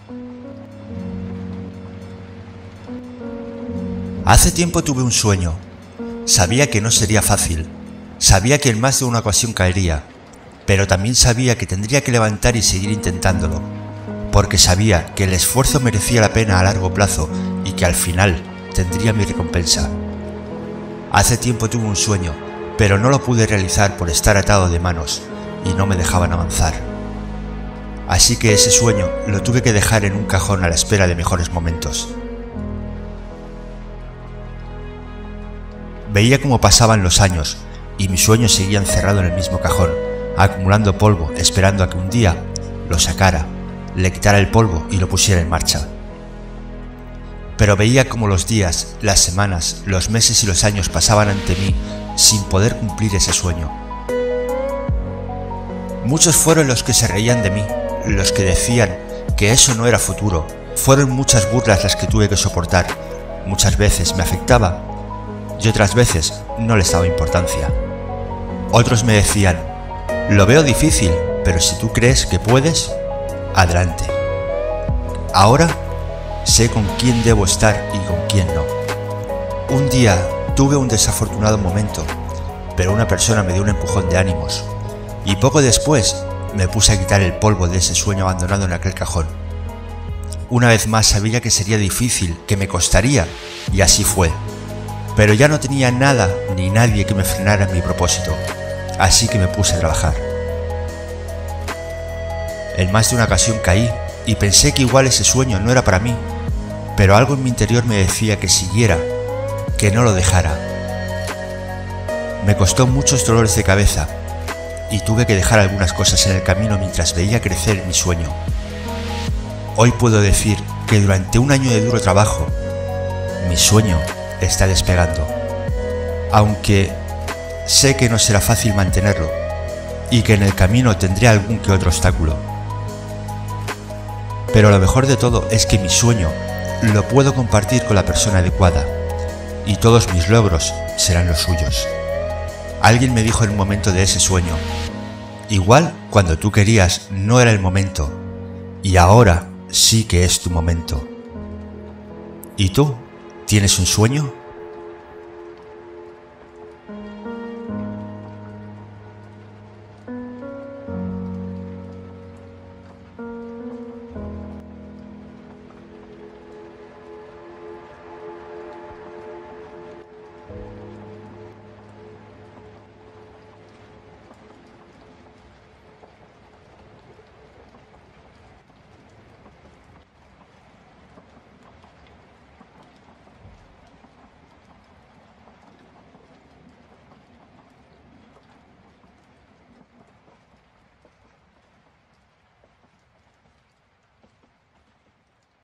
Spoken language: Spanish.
Hace tiempo tuve un sueño. Sabía que no sería fácil. Sabía que en más de una ocasión caería. Pero también sabía que tendría que levantar y seguir intentándolo. Porque sabía que el esfuerzo merecía la pena a largo plazo y que al final tendría mi recompensa. Hace tiempo tuve un sueño, pero no lo pude realizar por estar atado de manos y no me dejaban avanzar. Así que ese sueño lo tuve que dejar en un cajón a la espera de mejores momentos. Veía cómo pasaban los años y mi sueño seguía encerrado en el mismo cajón, acumulando polvo, esperando a que un día lo sacara, le quitara el polvo y lo pusiera en marcha. Pero veía cómo los días, las semanas, los meses y los años pasaban ante mí sin poder cumplir ese sueño. Muchos fueron los que se reían de mí, los que decían que eso no era futuro. Fueron muchas burlas las que tuve que soportar. Muchas veces me afectaba y otras veces no les daba importancia. Otros me decían: lo veo difícil, pero si tú crees que puedes, adelante. Ahora sé con quién debo estar y con quién no. Un día tuve un desafortunado momento, pero una persona me dio un empujón de ánimos y poco después me puse a quitar el polvo de ese sueño abandonado en aquel cajón. Una vez más sabía que sería difícil, que me costaría, y así fue. Pero ya no tenía nada ni nadie que me frenara en mi propósito, así que me puse a trabajar. En más de una ocasión caí y pensé que igual ese sueño no era para mí, pero algo en mi interior me decía que siguiera, que no lo dejara. Me costó muchos dolores de cabeza y tuve que dejar algunas cosas en el camino mientras veía crecer mi sueño. Hoy puedo decir que durante un año de duro trabajo, mi sueño está despegando, aunque sé que no será fácil mantenerlo y que en el camino tendré algún que otro obstáculo. Pero lo mejor de todo es que mi sueño lo puedo compartir con la persona adecuada y todos mis logros serán los suyos. Alguien me dijo en un momento de ese sueño: igual cuando tú querías no era el momento y ahora sí que es tu momento. ¿Y tú? ¿Tienes un sueño?